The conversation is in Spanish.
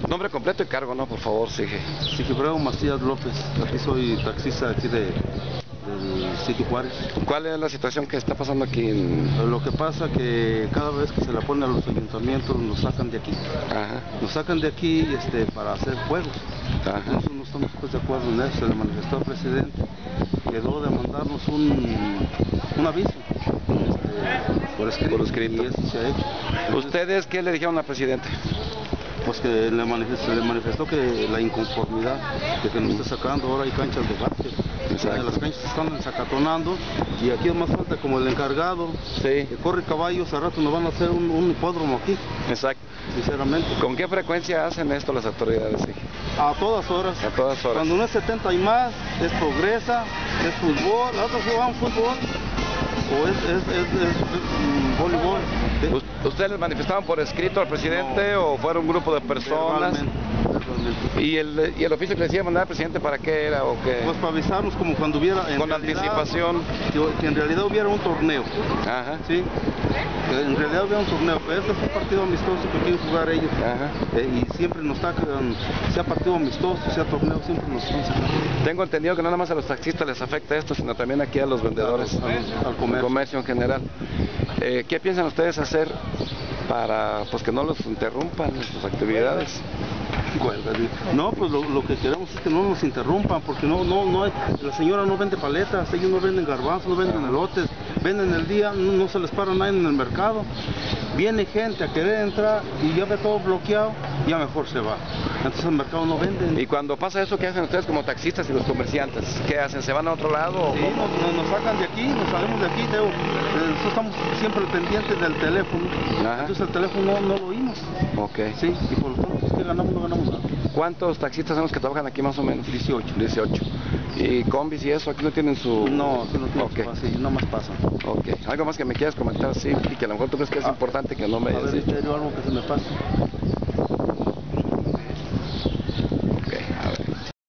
Nombre completo y cargo, ¿no? Por favor, sigue. Sigibreo Macías López, aquí soy taxista aquí del sitio Juárez. ¿Cuál es la situación que está pasando aquí Lo que pasa que cada vez que se le pone a los ayuntamientos nos sacan de aquí. Ajá. Nos sacan de aquí para hacer juegos. Ajá. Nosotros no estamos pues, de acuerdo en eso, se le manifestó al presidente, quedó de mandarnos un aviso por escrito, y eso se ha hecho. ¿Ustedes qué le dijeron al presidente? Pues que se le manifestó que la inconformidad de que nos esté sacando, ahora hay canchas de básquet. Las canchas se están desacatonando y aquí es más falta como el encargado, Sí. que corre caballos, al rato nos van a hacer un hipódromo aquí. Exacto. Sinceramente. ¿Con qué frecuencia hacen esto las autoridades? Sí. A todas horas. A todas horas. Cuando no es 70 y más, es Progresa, es fútbol, nosotros jugamos fútbol o es voleibol. ¿Ustedes les manifestaban por escrito al presidente o fueron un grupo de personas? Verbalmente. ¿Y el oficio que les iba a mandar al presidente para qué era o qué? Pues para avisarnos como cuando hubiera con anticipación. Que en realidad hubiera un torneo. Ajá. Sí. Que en realidad hubiera un torneo, pero este es un partido amistoso que quieren jugar ellos. Ajá. Y siempre nos sacan, sea partido amistoso, sea torneo, siempre nos están sacando. Tengo entendido que no nada más a los taxistas les afecta esto, sino también aquí a los vendedores, al comercio en general. ¿Qué piensan ustedes hacer para pues que no los interrumpan en sus actividades? No, pues lo que queremos es que no nos interrumpan, porque la señora no vende paletas, ellos no venden garbanzos, no venden elotes, venden el día, no se les para nadie en el mercado. Viene gente a querer entrar y ya ve todo bloqueado, ya mejor se va. Entonces el mercado no vende. Y cuando pasa eso, ¿qué hacen ustedes como taxistas y los comerciantes? ¿Qué hacen? ¿Se van a otro lado? Sí, nos sacan de aquí, nos salimos de aquí, nosotros estamos siempre pendientes del teléfono. Ajá. Entonces el teléfono no lo oímos. Ok. Sí, y por lo tanto es que ganamos, no ganamos nada. ¿Cuántos taxistas son los que trabajan aquí más o menos? 18. 18. ¿Y combis y eso? ¿Aquí no tienen su...? No, aquí no tienen su base, no más pasan. Ok. ¿Algo más que me quieras comentar? Sí, y que a lo mejor tú crees que es importante que no me... A ver, algo que se me pase.